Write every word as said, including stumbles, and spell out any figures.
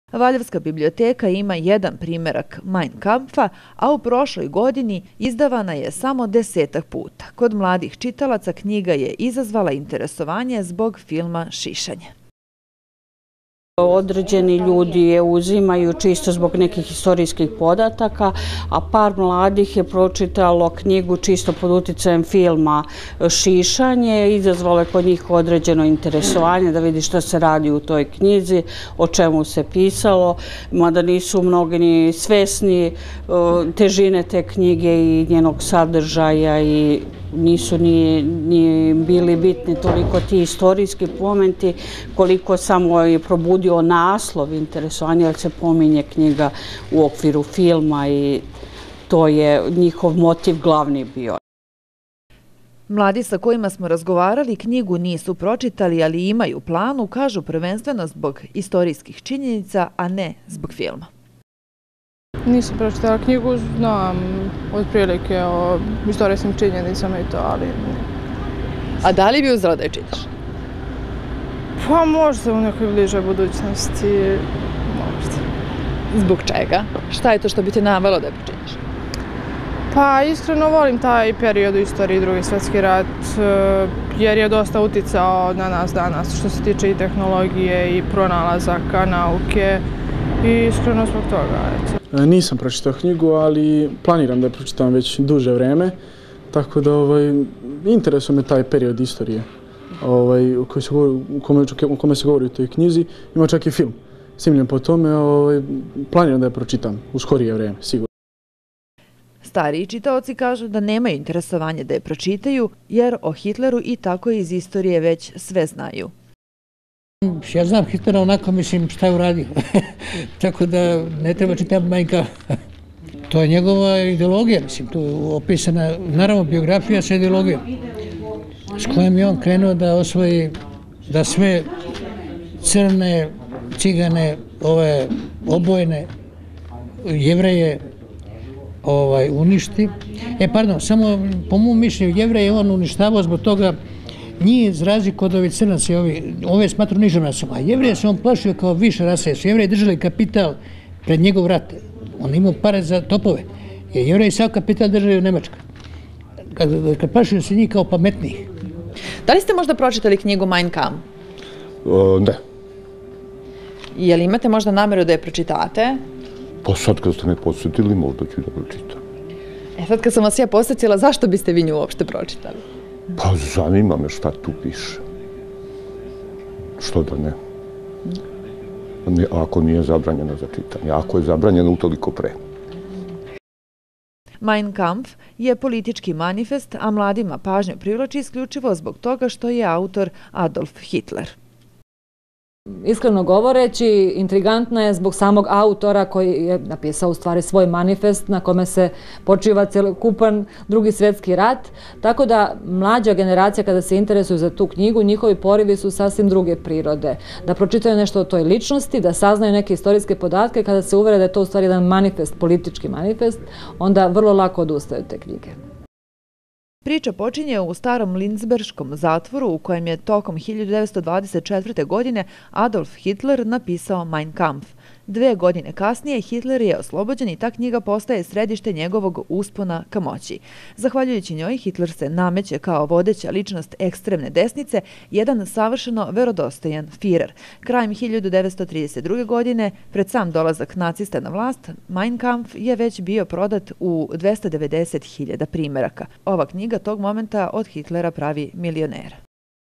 Valjevska biblioteka ima jedan primerak Mein Kampfa, a u prošloj godini izdavana je samo desetak puta. Kod mladih čitalaca knjiga je izazvala interesovanje zbog filma Šišanje. Određeni ljudi je uzimaju čisto zbog nekih istorijskih podataka, a par mladih je pročitalo knjigu čisto pod uticajem filma Šišanje. Izazvalo je kod njih određeno interesovanje da vidi šta se radi u toj knjizi, o čemu se pisalo, mada nisu mnogi ni svesni težine te knjige i njenog sadržaja i nisu ni, ni bili bitni toliko ti istorijski momenti koliko samo je probudio naslov interesovanja jer se pominje knjiga u okviru filma i to je njihov motiv glavni bio. Mladi sa kojima smo razgovarali knjigu nisu pročitali, ali imaju planu, kažu prvenstveno zbog istorijskih činjenica, a ne zbog filma. Nisam pročitala knjigu, znam otprilike o istorijskim činjenicama i to, ali ne. A da li bi uzela da je čitaš? Pa možda u nekoj bližoj budućnosti, možda. Zbog čega? Šta je to što bi te navelo da je pročitaš? Pa iskreno volim taj period u istoriji, Drugi svjetski rat, jer je dosta uticao na nas danas što se tiče i tehnologije i pronalazaka, nauke i iskreno zbog toga, eto. Nisam pročitao knjigu, ali planiram da je pročitam već duže vreme, tako da ovaj, interesuje me taj period istorije ovaj, u, koji se govori, u, kome, u kome se govori u toj knjizi. Ima čak i film snimljen po tome, ovaj, planiram da je pročitam u skorije vreme, sigurno. Stariji čitaoci kažu da nemaju interesovanje da je pročitaju, jer o Hitleru i tako iz istorije već sve znaju. Ja znam Hitlera onako, mislim, šta je uradio. Tako da ne treba čitati Mein Kampf. To je njegova ideologija, mislim, tu je opisana, naravno, biografija sa ideologijom, s kojom je on krenuo da osvoji, da sve crne, cigane, ove obojene, Jevreje ovaj, uništi. E, pardon, samo po mom mišljenju, Jevreje on uništavao zbog toga njih za razliku od ovih crnaca, ove smatru nižom rasom, a Jevreje se on plašio kao više rase, su Jevreji držali kapital pred njegov rat. On imao pare za topove, jer Jevreji sav kapital držali u Nemačkoj. Kad, kad plašio se njih kao pametnijih. Da li ste možda pročitali knjigu Mein Kampf? Uh, ne. Je li imate možda nameru da je pročitate? Pa sad kad ste me podsjetili, možda ću da pročitam. E sad kad sam vas ja posjetila, zašto biste vi nju uopšte pročitali? Pa zanima me šta tu piše. Što da ne? Ako nije zabranjeno za čitanje, ako je zabranjeno utoliko pre. Mein Kampf je politički manifest, a mladima pažnju privlači isključivo zbog toga što je autor Adolf Hitler. Iskreno govoreći, intrigantna je zbog samog autora koji je napisao u stvari svoj manifest na kome se počiva celokupan Drugi svjetski rat. Tako da mlađa generacija kada se interesuju za tu knjigu, njihovi porivi su sasvim druge prirode. Da pročitaju nešto o toj ličnosti, da saznaju neke istorijske podatke, kada se uvere da je to u stvari jedan manifest, politički manifest, onda vrlo lako odustaju te knjige. Priča počinje u starom Lindsberškom zatvoru u kojem je tokom hiljadu devetsto dvadeset četvrte. godine Adolf Hitler napisao Mein Kampf. Dve godine kasnije Hitler je oslobođen i ta knjiga postaje središte njegovog uspona ka moći. Zahvaljujući njoj, Hitler se nameće kao vodeća ličnost ekstremne desnice, jedan savršeno verodostojan Führer. Krajem hiljadu devetsto trideset druge. godine, pred sam dolazak nacista na vlast, Mein Kampf je već bio prodat u dvesta devedeset hiljada primeraka. Ova knjiga tog momenta od Hitlera pravi milionera.